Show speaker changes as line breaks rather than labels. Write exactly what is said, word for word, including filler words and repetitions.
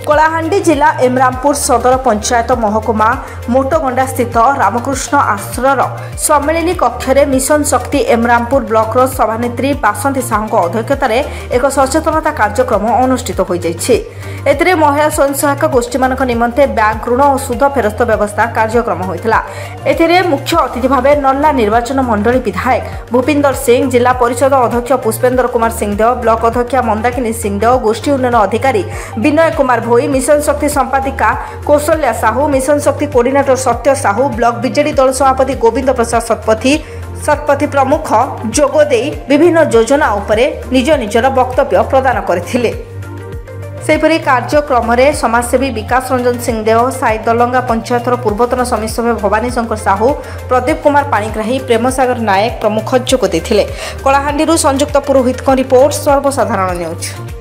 कलाहांडी जिला इमरामपुर सदर पंचायत महकुमा मोटगंडा स्थित रामकृष्ण आश्रर सम्मेलनी कक्ष में मिशन शक्ति इमरामपुर ब्लॉक सभानेत्री बासंती साहू अध्यक्षतार एक सचेतनता कार्यक्रम अनुष्ठित हो जाए। महिला स्वयं सहायक गोष्ठी मान निमंते बैंक ऋण और सुध फेरस्त व्यवस्था कार्यक्रम होता। मुख्य अतिथि भाव नल्ला निर्वाचन मंडली विधायक भूपिंदर सिंह, जिला परिषद अध्यक्ष पुष्पेंद्र कुमार सिंहदेव, ब्लॉक अध्यक्षा मंदाकिनी सिंहदेव, गोष्ठी उन्नयन अधिकारी विनय कुमार भोई, मिशन शक्ति संपादिका Kaushalya Sahu, mission Shakti coordinator Satya Sahu, block BJD दल सभापति गोविंद प्रसाद शतपथी शतपथी प्रमुख जोगदे विभिन्न योजना उपरे निज निजर वक्तव्य प्रदान करथिले। सेपरी कार्यक्रम में समाजसेवी विकास रंजन सिंहदेव, साई दलंगा पंचायतर पूर्वतन समिति सभ्य भवानी शंकर साहू, प्रदीप कुमार पाणिग्राही, प्रेमसागर नायक प्रमुख जोग देथिले। कलाहांडी संयुक्त पुरोहित रिपोर्ट सर्वसाधारण न्यूज।